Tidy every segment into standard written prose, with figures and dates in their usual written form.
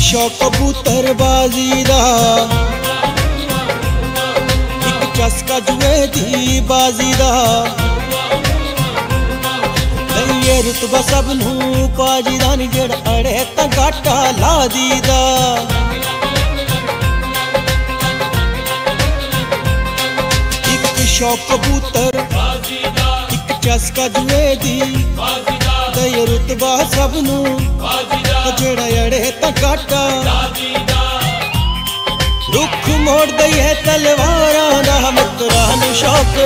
शौक कबूतरबाजी दा, एक चस्का जुए दी बाजी दा। ये रुतबा सब नू पाजी दा नी, जेड़ा अड़े तां घाटा ला दीदा। एक शौक कबूतर एक चस्का जुए दी, ये रुतबा सब नू जेड़ा अड़े तां घाटा। रुख मोड़ दई है तलवारां दा, मित्रा नू शौक,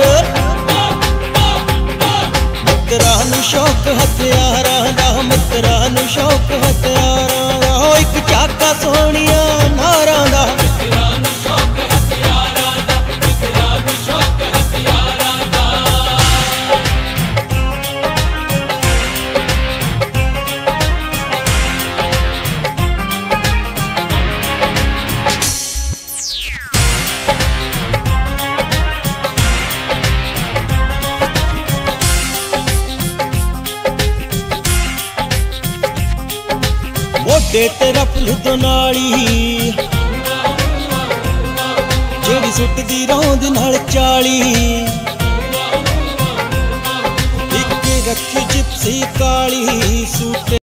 मित्रा नू शौक हथियारां दा, मित्रा नू शौक हथियारां दा। हो एक चाका सोहणिया नारां दा, मोढे ते रफल दोनाली, जेड़ी सुटदी रौंद नाल चाली। एक रखी जिप्सी काली सूटे